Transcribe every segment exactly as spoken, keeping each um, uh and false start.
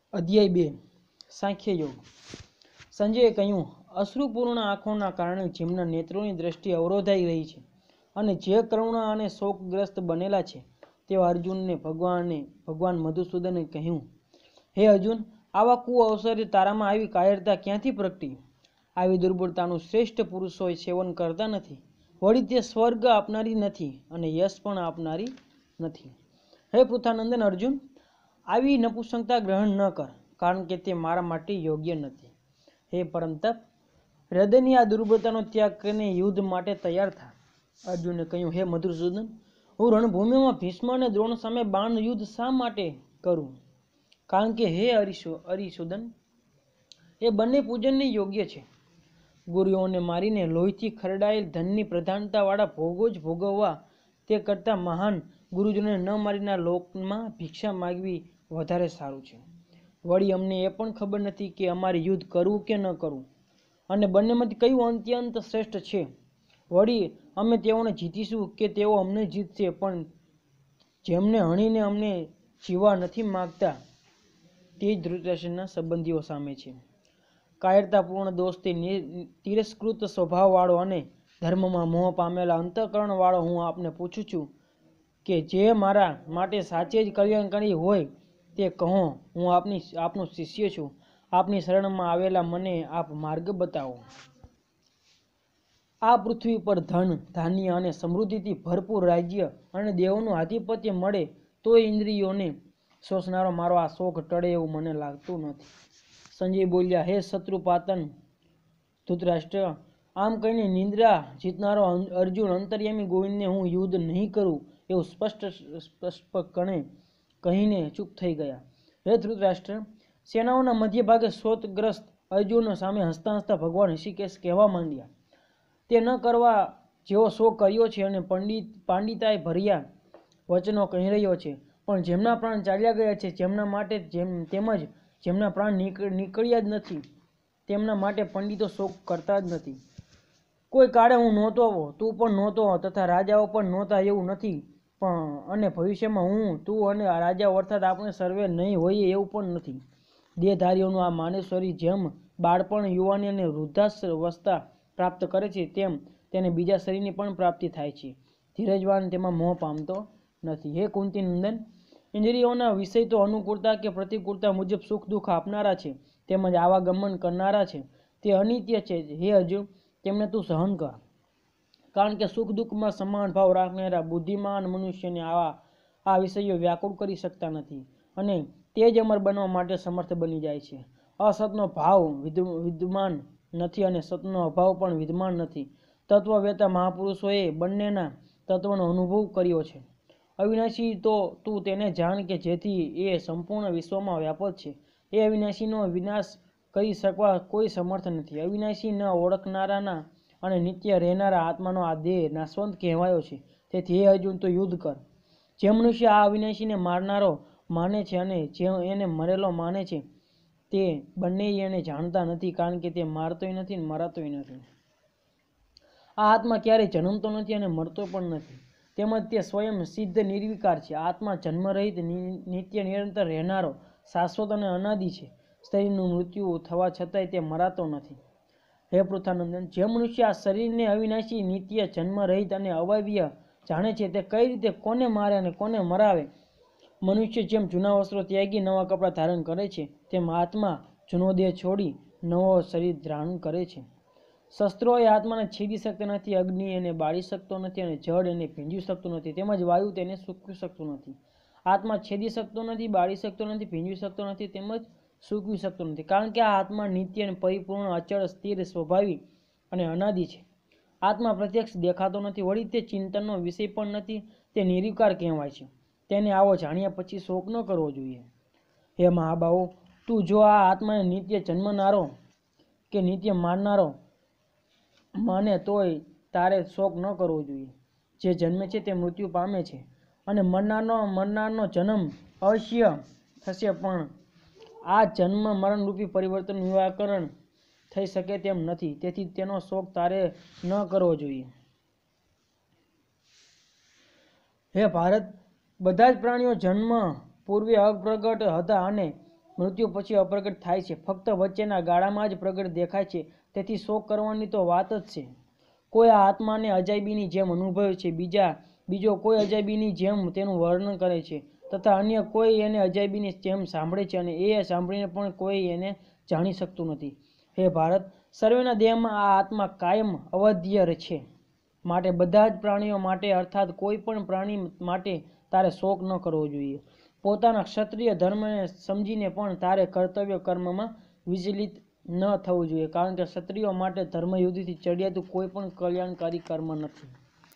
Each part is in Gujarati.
અધ્યાય બે સાંખ્ય યોગ। સંજયે કહ્યું, અશ્રુપૂર્ણ આંખોના કારણે જેમના નેત્રોની દ્રષ્ટિ અવરોધાઈ રહી છે અને જે કરુણા અને શોકગ્રસ્ત બનેલા છે તેવા અર્જુનને ભગવાને ભગવાન મધુસૂદને કહ્યું, હે અર્જુન, આવા કુ અવસરે તારામાં આવી કાયરતા ક્યાંથી પ્રગટી? આવી દુર્બળતાનું શ્રેષ્ઠ પુરુષોએ સેવન કરતા નથી, વળી તે સ્વર્ગ આપનારી નથી અને યશ પણ આપનારી નથી। હે પૃથાનંદન અર્જુન, આવી નપુંસકતા ગ્રહણ ન કર, કારણ કે તે મારા માટે યોગ્ય નથી। હે પરમતપ, હૃદયની આ દુર્બળતાનો ત્યાગ કરીને યુદ્ધ માટે તૈયાર થા। અર્જુને કહ્યું, હે મધુસૂદન, હું રણભૂમિમાં ભીષ્મ અને દ્રોણ સામે બાણ યુદ્ધ શા માટે કરું? કારણ કે હે અરિસુદન, એ બંને પૂજનને યોગ્ય છે। ગુરુઓને મારીને લોહીથી ખરડાયેલ ધનની પ્રધાનતાવાળા ભોગો જ ભોગવવા તે કરતાં મહાન ગુરુજનોને ન મારીના લોકમાં ભિક્ષા માગવી વધારે સારું છે। વળી અમને એ પણ ખબર નથી કે અમારે યુદ્ધ કરવું કે ન કરવું, અને બંનેમાંથી કયું અત્યંત શ્રેષ્ઠ છે। વળી અમે તેઓને જીતીશું કે તેઓ અમને જીતશે, પણ જેમને હણીને અમને જીવવા નથી માગતા તે જ ધૃતરાષ્ટ્રના સંબંધીઓ સામે છે। કાયરતાપૂર્ણ દોષ તે તિરસ્કૃત સ્વભાવવાળો અને ધર્મમાં મોહ પામેલા અંતઃકરણવાળો હું આપને પૂછું છું કે જે મારા માટે સાચે જ કલ્યાણકારી હોય તે કહો। હું આપની આપનો શિષ્ય છું, આપની શરણમાં આવેલા મને આપ માર્ગ બતાવો। આ પૃથ્વી પર ધન, ધાન્ય અને સમૃદ્ધિથી ભરપૂર રાજ્ય અને દેવોનું આધિપત્ય મળે તોય ઇન્દ્રિયોને શોષનારો મારો આ શોખ ટળે એવું મને લાગતું નથી। સંજય બોલ્યા, હે શત્રુપાતન ધૃતરાષ્ટ્ર, આમ કહીને નિંદ્રા જીતનારો અર્જુન અંતર્યામી ગોવિંદને હું યુદ્ધ નહીં કરું એવું સ્પષ્ટ સ્પષ્ટપણે કહીને ચૂપ થઈ ગયા। હે ધૃતરાષ્ટ્ર, સેનાઓના મધ્ય ભાગે શોકગ્રસ્ત અર્જુન સામે હસતા હસતા ભગવાન ઋષિકેશ કહેવા માંડ્યા, તે ન કરવા જેવો શોક કર્યો છે અને પંડિત પાંડિતાએ ભર્યા વચનો કહી રહ્યો છે, પણ જેમના પ્રાણ ચાલ્યા ગયા છે જેમના માટે જેમ તેમજ જેમના પ્રાણ નીકળ્યા જ નથી તેમના માટે પંડિતો શોક કરતા જ નથી। કોઈ કાળે હું નહોતો, તું પણ નહોતો તથા રાજાઓ પણ નહોતા એવું નથી, પણ અને ભવિષ્યમાં હું, તું અને રાજાઓ અર્થાત આપણે સર્વે નહીં હોઈએ એવું પણ નથી। દેહધારીઓનું આ માનેશ્વરી જેમ બાળપણ, યુવાની અને વૃદ્ધાવસ્થા પ્રાપ્ત કરે છે તેમ તેને બીજા શરીરની પણ પ્રાપ્તિ થાય છે, ધીરજવાન તેમાં મોહ પામતો નથી। હે કુંતી નંદન, ઇન્દ્રિયોના વિષય તો અનુકૂળતા કે પ્રતિકૂળતા મુજબ સુખ દુઃખ આપનારા છે તેમજ આવાગમન કરનારા છે, તે અનિત્ય છે। હે અર્જુન, તેમને તું સહન કર, કારણ કે સુખ દુઃખમાં સમાન ભાવ રાખનારા બુદ્ધિમાન મનુષ્યને આવા આ વિષયો વ્યાકુળ કરી શકતા નથી અને તે જ અમર બનવા માટે સમર્થ બની જાય છે। અસતનો ભાવ વિદ્યમાન નથી અને સતનો અભાવ પણ વિદ્યમાન નથી। તત્વવેતા મહાપુરુષોએ બંનેના તત્વનો અનુભવ કર્યો છે। અવિનાશી તો તું તેને જાણ કે જેથી એ સંપૂર્ણ વિશ્વમાં વ્યાપક છે। એ અવિનાશીનો વિનાશ કરી શકવા કોઈ સમર્થ નથી। અવિનાશી ન ઓળખનારાના અને નિત્ય રહેનારા આત્માનો આ દેહ નાશવંત કહેવાયો છે। તેથી હે અર્જુન, તો યુદ્ધ કર। જે મનુષ્ય આ અવિનાશીને મારનારો માને છે અને જે એને મરેલો માને છે તે બંને એને જાણતા નથી, કારણ કે તે મારતોય નથી અને મરાતોય નથી। આ આત્મા ક્યારેય જન્મતો નથી અને મરતો પણ નથી, તેમજ તે સ્વયં સિદ્ધ નિર્વિકાર છે। આત્મા જન્મરહિત, નિત્ય નિરંતર રહેનારો, શાશ્વત અને અનાદિ છે। શરીરનું મૃત્યુ થવા છતાંય તે મરાતો નથી। હે પૃથાનંદન, જે મનુષ્ય આ શરીરને અવિનાશી, નિત્ય, જન્મરહિત અને અવયવી જાણે છે તે કઈ રીતે કોને મારે અને કોને મરાવે? મનુષ્ય જેમ જૂના વસ્ત્રો ત્યાગી નવા કપડાં ધારણ કરે છે તેમ આત્મા જૂનો દેહ છોડી નવો શરીર ધારણ કરે છે। શસ્ત્રો એ આત્માને છેદી શકતા નથી, અગ્નિ એને બાળી શકતો નથી અને જળ એને ભીંજવી શકતું નથી, તેમજ વાયુ તેને સૂકવી શકતું નથી। આત્મા છેદી શકતો નથી, બાળી શકતો નથી, ભીંજવી શકતો નથી, તેમજ સૂકવી શકતો નથી, કારણ કે આ આત્મા નિત્ય અને પરિપૂર્ણ, અચળ, સ્થિર, સ્વભાવી અને અનાદિ છે। આત્મા પ્રત્યક્ષ દેખાતો નથી, વળી તે ચિંતનનો વિષય પણ નથી, તે નિર્વિકાર કહેવાય છે। તેને આવો જાણ્યા પછી શોક ન કરવો જોઈએ। હે મહાબાહો, તું જો આ આત્માને નિત્ય જન્મનારો કે નિત્ય મારનારો માને તોય તારે શોક ન કરવો જોઈએ। જે જન્મે છે તે મૃત્યુ પામે છે અને મરનારનો મરનારનો જન્મ અવશ્ય થશે, પણ આ જન્મ મરણરૂપી પરિવર્તન નિરાકરણ થઈ શકે તેમ નથી, તેથી તેનો શોક તારે ન કરવો જોઈએ। હે ભારત, બધા જ પ્રાણીઓ જન્મ પૂર્વે અપ્રગટ હતા અને મૃત્યુ પછી અપ્રગટ થાય છે, ફક્ત વચ્ચેના ગાળામાં જ પ્રગટ દેખાય છે. તેથી શોક કરવાની તો વાત જ છે. કોઈ આ આત્માને અજાયબીની જેમ અનુભવે છે, બીજા બીજો કોઈ અજાયબીની જેમ તેનું વર્ણન કરે છે, તથા અન્ય કોઈ એને અજાયબીની જેમ સાંભળે છે, અને એ સાંભળીને પણ કોઈ એને જાણી શકતું નથી. હે ભારત, સર્વેના દેહમાં આ આત્મા કાયમ અવધ્ય છે. માટે બધા જ પ્રાણીઓ માટે અર્થાત કોઈ પણ પ્રાણી માટે તારે શોક ન કરવો જોઈએ. પોતાના ક્ષત્રિય ધર્મને સમજીને પણ તારે કર્તવ્ય કર્મમાં વિચલિત ન થવું જોઈએ, કારણ કે ક્ષત્રિયો માટે ધર્મયુદ્ધથી ચડિયાતું કોઈ પણ કલ્યાણકારી કર્મ નથી.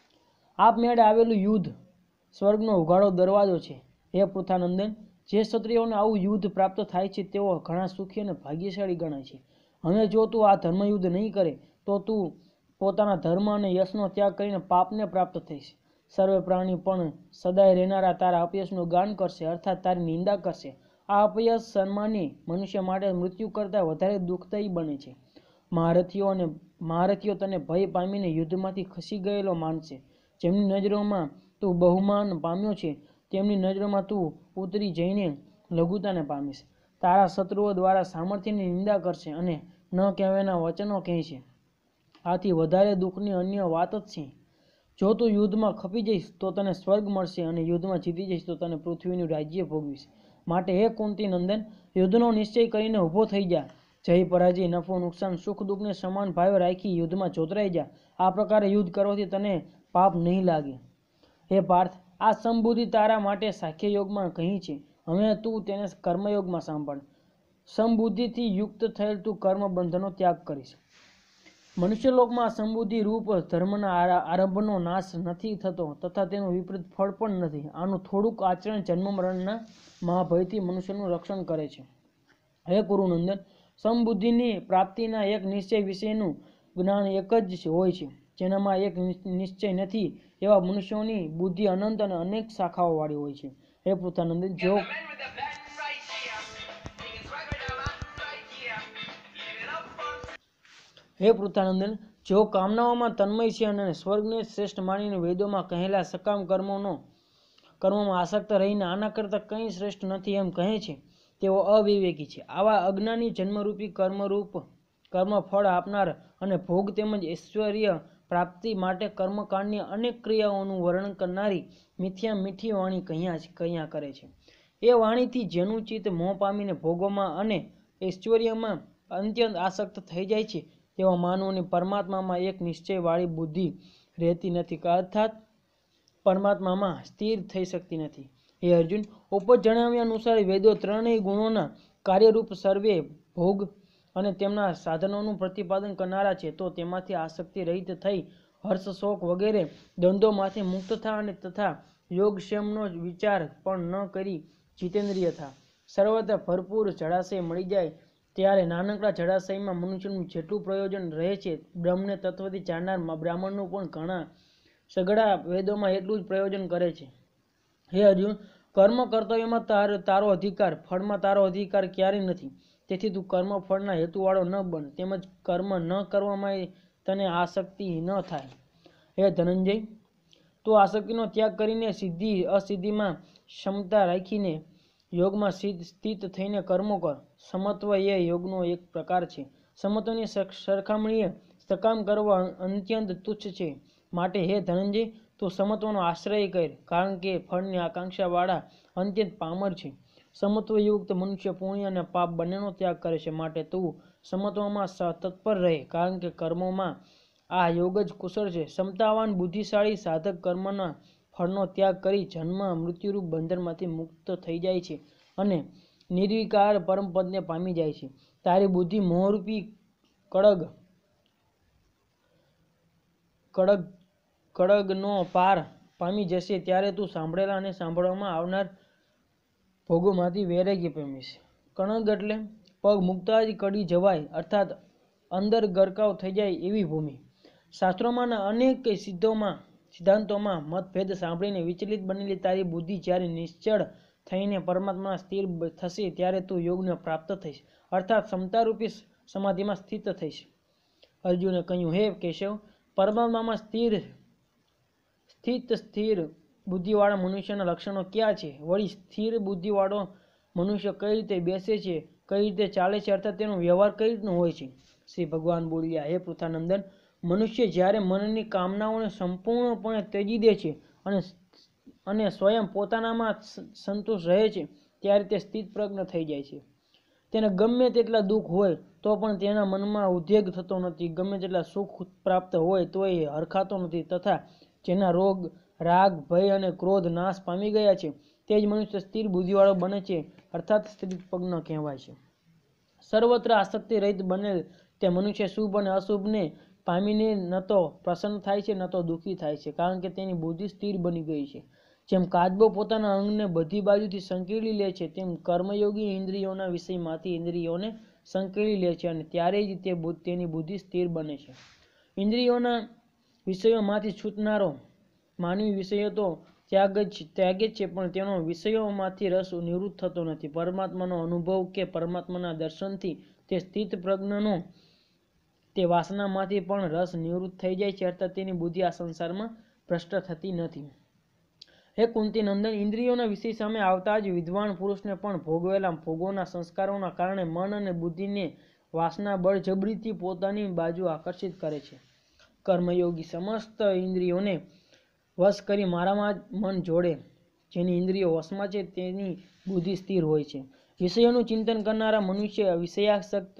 આપમેળે આવેલું યુદ્ધ સ્વર્ગનો ઉઘાડો દરવાજો છે. હે પૃથાનંદન, જે ક્ષત્રિયોને આવું યુદ્ધ પ્રાપ્ત થાય છે તેઓ ઘણા સુખી અને ભાગ્યશાળી ગણાય છે. હવે જો તું આ ધર્મયુદ્ધ નહીં કરે તો તું પોતાના ધર્મ અને યશનો ત્યાગ કરીને પાપને પ્રાપ્ત થઈશ. સર્વે પ્રાણી પણ સદાય રહેનારા તારા અપયશનું ગાન કરશે, અર્થાત તારી નિંદા કરશે. આ અપયશ સન્માની મનુષ્ય માટે મૃત્યુ કરતાં વધારે દુઃખદાયી બને છે. મહારથીઓ અને મહારથીઓ તને ભય પામીને યુદ્ધમાંથી ખસી ગયેલો માનશે. જેમની નજરોમાં તું બહુમાન પામ્યો છે, તેમની નજરોમાં તું ઉતરી જઈને લઘુતાને પામીશ. તારા શત્રુઓ દ્વારા સામર્થ્યની નિંદા કરશે અને ન કહેવાના વચનો કહેશે. આથી વધારે દુઃખની અન્ય વાત જ છે. જો તું યુદ્ધમાં ખપી જઈશ તો તને સ્વર્ગ મળશે, અને યુદ્ધમાં જીતી જઈશ તો તને પૃથ્વીનું રાજ્ય ભોગવીશ. માટે હે કુંતી નંદન, યુદ્ધનો નિશ્ચય કરીને ઊભો થઈ જા. જય પરાજય, નફો નુકસાન, સુખ દુઃખને સમાન ભાવે રાખી યુદ્ધમાં જોતરાઈ જા. આ પ્રકારે યુદ્ધ કરવાથી તને પાપ નહીં લાગે. હે પાર્થ, આ સમબુદ્ધિ તારા માટે સાંખ્ય યોગમાં કહી છે. હવે તું તેને કર્મયોગમાં સાંભળ. સમબુદ્ધિથી યુક્ત થયેલ તું કર્મ બંધનો ત્યાગ કરીશ. મનુષ્યલોકમાં સમબુદ્ધિ રૂપ ધર્મના આરંભનો નાશ નથી થતો, તથા તેનું વિપરીત ફળ પણ નથી. આનું થોડુંક આચરણ જન્મ મરણના મહાભયથી મનુષ્યનું રક્ષણ કરે છે. હે કુરુનંદન, સમબુદ્ધિની પ્રાપ્તિના એક નિશ્ચય વિશેનું જ્ઞાન એક જ હોય છે. જેનામાં એક નિશ્ચય નથી એવા મનુષ્યોની બુદ્ધિ અનંત અને અનેક શાખાઓ વાળી હોય છે. હે પૃથાનંદન, જો હે પૃથાનંદન જેઓ કામનાઓમાં તન્મય છે અને સ્વર્ગને શ્રેષ્ઠ માનીને વેદોમાં કહેલા સકામ કર્મોનો કર્મોમાં આસક્ત રહીને આના કરતાં કંઈ શ્રેષ્ઠ નથી એમ કહે છે, તેઓ અવિવેકી છે. આવા અજ્ઞાની જન્મરૂપી કર્મરૂપ કર્મ ફળ આપનાર અને ભોગ તેમજ ઐશ્વર્ય પ્રાપ્તિ માટે કર્મકાંડની અનેક ક્રિયાઓનું વર્ણન કરનારી મિથ્યા મીઠી વાણી કહ્યા કહ્યા કરે છે. એ વાણીથી જેનું ચિત્ત મોહ પામીને ભોગોમાં અને ઐશ્વર્યમાં અત્યંત આસક્ત થઈ જાય છે, તેવા માનવોની પરમાત્મામાં એક નિશ્ચયવાળી બુદ્ધિ રહેતી નથી, અર્થાત પરમાત્મામાં સ્થિર થઈ શકતી નથી. હે અર્જુન, ઉપર જણાવ્યા અનુસાર વેદો ત્રણેય ગુણોના કાર્યરૂપ સર્વે ભોગ અને તેમના સાધનોનું પ્રતિપાદન કરનારા છે. તો તેમાંથી આસક્તિ રહિત થઈ હર્ષ શોક વગેરે દ્વંદ્વોમાંથી મુક્ત થા અને તથા યોગક્ષેમનો વિચાર પણ ન કરી જીતેન્દ્રિય થા. સર્વત્ર ભરપૂર જળાશય મળી જાય ત્યારે નાનકડા જળાશયમાં મનુષ્યનું જેટલું પ્રયોજન રહે છે, બ્રહ્મને તત્વથી જાણનાર બ્રાહ્મણનું પણ ઘણા સઘળા વેદોમાં એટલું જ પ્રયોજન કરે છે. હે અર્જુન, કર્મ કર્તવ્યમાં તાર તારો અધિકાર, ફળમાં તારો અધિકાર ક્યારેય નથી. તેથી તું કર્મ ફળના હેતુવાળો ન બન, તેમજ કર્મ ન કરવામાં તને આસક્તિ ન થાય. હે ધનંજય, તું આસક્તિનો ત્યાગ કરીને સિદ્ધિ અસિદ્ધિમાં ક્ષમતા રાખીને યોગમાં સ્થિત થઈને કર્મો કર. સમત્વ એ યોગનો એક પ્રકાર છે. સમત્વની સરખામણીએ સકામ કરવો અત્યંત તુચ્છ છે. માટે હે ધનંજય, તું સમત્વનો આશ્રય કર, કારણ કે ફળની આકાંક્ષાવાળા અત્યંત પામર છે. સમત્વયુક્ત મનુષ્ય પુણ્ય અને પાપ બંનેનો ત્યાગ કરે છે. માટે તું સમત્વમાં તત્પર રહે, કારણ કે કર્મોમાં આ યોગ જ કુશળ છે. ક્ષમતાવાન બુદ્ધિશાળી સાધક કર્મના ફળનો ત્યાગ કરી જન્મ મૃત્યુરૂપ બંધનમાંથી મુક્ત થઈ જાય છે અને નિર્વિકાર પરમપદને પામી જાય છે. તારી બુદ્ધિ મોહરૂપી કડગ કડગ કડગનો પાર પામી જશે ત્યારે તું સાંભળેલા અને સાંભળવામાં આવનાર ભોગોમાંથી વૈરાગ્ય પામીશ. કણગ એટલે પગ મૂકતા જ કડી જવાય, અર્થાત અંદર ગરકાવ થઈ જાય એવી ભૂમિ. શાસ્ત્રોમાંના અનેક સિદ્ધોમાં સિદ્ધાંતોમાં મતભેદ સાંભળીને વિચલિત બનેલી તારી બુદ્ધિ જ્યારે નિશ્ચળ થઈને પરમાત્મા સ્થિર થશે ત્યારે તું યોગને પ્રાપ્ત થઈશ, અર્થાત ક્ષમતારૂપી સમાધિમાં સ્થિત થઈશ. અર્જુને કહ્યું, હે કેશવ, પરમાત્મામાં સ્થિર સ્થિત સ્થિર બુદ્ધિવાળા મનુષ્યના લક્ષણો ક્યાં છે? વળી સ્થિર બુદ્ધિવાળો મનુષ્ય કઈ રીતે બેસે છે, કઈ રીતે ચાલે છે, અર્થાત તેનો વ્યવહાર કઈ રીતનો હોય છે? શ્રી ભગવાન બોલ્યા, હે પૃથાનંદન, મનુષ્ય જ્યારે મનની કામનાઓને સંપૂર્ણપણે ત્યજી દે છે અને અને સ્વયં પોતાનામાં સંતુષ્ટ રહે છે ત્યારે તે સ્થિત પ્રજ્ઞ થઈ જાય છે. તેને ગમે તેટલા દુઃખ હોય તો પણ તેના મનમાં ઉદ્વેગ થતો નથી, ગમે તેટલા સુખ પ્રાપ્ત હોય તો એ હરખાતો નથી, તથા જેના રોગ, રાગ, ભય અને ક્રોધ નાશ પામી ગયા છે તે જ મનુષ્ય સ્થિર બુદ્ધિવાળો બને છે, અર્થાત સ્થિત પ્રજ્ઞ કહેવાય છે. સર્વત્ર આસક્તિ રહિત બનેલ તે મનુષ્ય શુભ અને અશુભને પામીને ન તો પ્રસન્ન થાય છે ન તો દુઃખી થાય છે, કારણ કે તેની બુદ્ધિ સ્થિર બની ગઈ છે. જેમ કાચબો પોતાના અંગને બધી બાજુથી સંકેલી લે છે, તેમ કર્મયોગી ઇન્દ્રિયોના વિષયમાંથી ઇન્દ્રિયોને સંકેલી લે છે અને ત્યારે જ તે તેની બુદ્ધિ સ્થિર બને છે. ઇન્દ્રિયોના વિષયોમાંથી છૂટનારો માનવી વિષયો તો ત્યાગ જ ત્યાગે જ છે, પણ તેનો વિષયોમાંથી રસ નિવૃત્ત થતો નથી. પરમાત્માનો અનુભવ કે પરમાત્માના દર્શનથી તે સ્થિત પ્રજ્ઞનો તે વાસનામાંથી પણ રસ નિવૃત્ત થઈ જાય છે, અર્થાત તેની બુદ્ધિ આ સંસારમાં ભ્રષ્ટ થતી નથી. હે કુંતી નંદન, ઇન્દ્રિયોના વિષય સામે આવતા જ વિદ્વાન પુરુષને પણ ભોગવેલા ભોગોના સંસ્કારોના કારણે મન અને બુદ્ધિને વાસના બળજબરીથી પોતાની બાજુ આકર્ષિત કરે છે. કર્મયોગી સમસ્ત ઇન્દ્રિયોને વશ કરી મારામાં જ મન જોડે, જેની ઇન્દ્રિયો વશમાં છે તેની બુદ્ધિ સ્થિર હોય છે. વિષયોનું ચિંતન કરનારા મનુષ્ય વિષયાસક્ત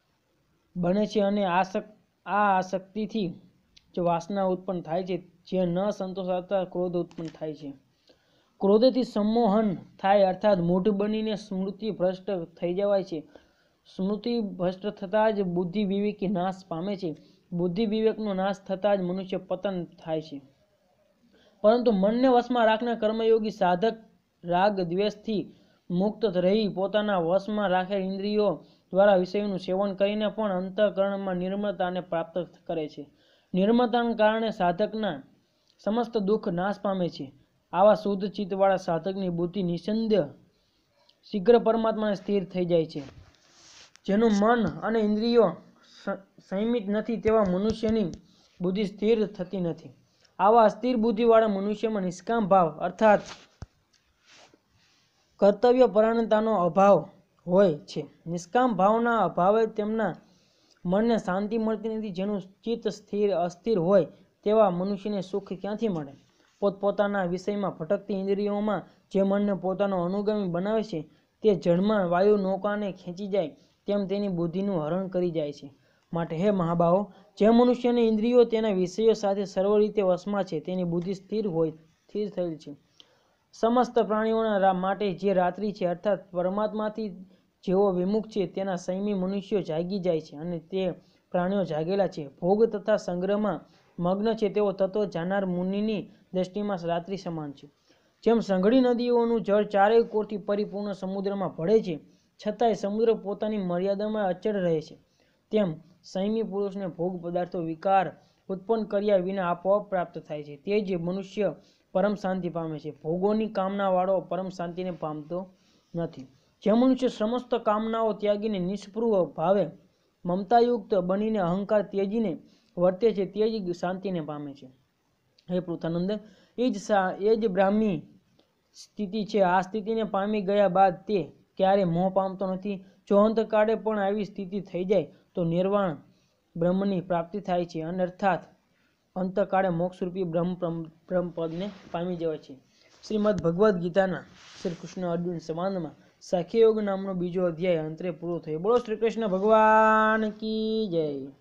બને છે અને આસક્ત આ આસક્તિથી જ વાસના ઉત્પન્ન થાય છે, જે ન સંતોષાતા ક્રોધ ઉત્પન્ન થાય છે. ક્રોધથી સંમોહન થાય, અર્થાત મૂઢ બનીને સ્મૃતિ ભ્રષ્ટ થઈ જવાય છે. સ્મૃતિ ભ્રષ્ટ થતાં જ બુદ્ધિ વિવેકી નાશ પામે છે. બુદ્ધિ વિવેકનો નાશ થતાં જ મનુષ્ય પતન થાય છે. પરંતુ મનને વશમાં રાખનાર કર્મયોગી સાધક રાગ દ્વેષથી મુક્ત રહી પોતાના વશમાં રાખેલ ઇન્દ્રિયો દ્વારા વિષયોનું સેવન કરીને પણ અંતઃકરણમાં નિર્મળતાને પ્રાપ્ત કરે છે. નિર્મળતાને કારણે સાધકના સમસ્ત દુઃખ નાશ પામે છે. આવા શુદ્ધ ચિત્તવાળા સાધકની બુદ્ધિ નિસંદેહ શીઘ્ર પરમાત્માને સ્થિર થઈ જાય છે. જેનું મન અને ઇન્દ્રિયો સંયમિત નથી તેવા મનુષ્યની બુદ્ધિ સ્થિર થતી નથી. આવા અસ્થિર બુદ્ધિવાળા મનુષ્યમાં નિષ્કામ ભાવ અર્થાત કર્તવ્ય પરાયણતાનો અભાવ હોય છે. નિષ્કામ ભાવના અભાવે તેમના મનને શાંતિ મળતી નથી. જેનું ચિત્ત સ્થિર અસ્થિર હોય તેવા મનુષ્યને સુખ ક્યાંથી મળે? પોતપોતાના વિષયમાં ભટકતી ઇન્દ્રિયોમાં જે મનને પોતાનો અનુગામી બનાવે છે તે જળમાં વાયુ નૌકાને ખેંચી જાય તેમ તેની બુદ્ધિનું હરણ કરી જાય છે. માટે હે મહાબાહો, જે મનુષ્યની ઇન્દ્રિયો તેના વિષયો સાથે સર્વ રીતે વશમાં છે તેની બુદ્ધિ સ્થિર હોય સ્થિર થયેલ છે. સમસ્ત પ્રાણીઓના માટે જે રાત્રિ છે અર્થાત પરમાત્માથી જેઓ વિમુખ છે તેના સંયમી મનુષ્યો જાગી જાય છે અને તે પ્રાણીઓ જાગેલા છે. ભોગ તથા સંગ્રહમાં મગ્ન છે તેઓ તત્વ જાનાર મુનિની દ્રષ્ટિમાં રાત્રિ સમાન છે. જેમ સંઘળી નદીઓનું જળ ચારેય કોરથી પરિપૂર્ણ સમુદ્રમાં ભળે છે છતાંય સમુદ્ર પોતાની મર્યાદામાં અચળ રહે છે, તેમ સંયમી પુરુષને ભોગ પદાર્થો વિકાર ઉત્પન્ન કર્યા વિના આપોઆપ પ્રાપ્ત થાય છે. તે જ મનુષ્ય પરમ શાંતિ પામે છે. ભોગોની કામના વાળો પરમ શાંતિને પામતો નથી. જે મનુષ્ય સમસ્ત કામનાઓ ત્યાગીને નિષ્પૃહ ભાવે મમતાયુક્ત બનીને અહંકાર ત્યજીને વર્તે છે તે જ શાંતિને પામે છે. હે પૃથાનંદ, એ જ એ જ બ્રાહ્મી સ્થિતિ છે. આ સ્થિતિને પામી ગયા બાદ તે ક્યારે મોહ પામતો નથી. જો અંતકાળે પણ આવી સ્થિતિ થઈ જાય તો નિર્વાણ બ્રહ્મની પ્રાપ્તિ થાય છે અને અર્થાત અંતકાળે મોક્ષરૂપી બ્રહ્મ બ્રહ્મપદને પામી જવાય છે. શ્રીમદ ભગવદ્ ગીતાના શ્રી કૃષ્ણ અર્જુન સંવાદમાં સાખ્યયોગ નામનો બીજો અધ્યાય અંતરે પૂરો થયો. બોલો શ્રી કૃષ્ણ ભગવાન કી જય.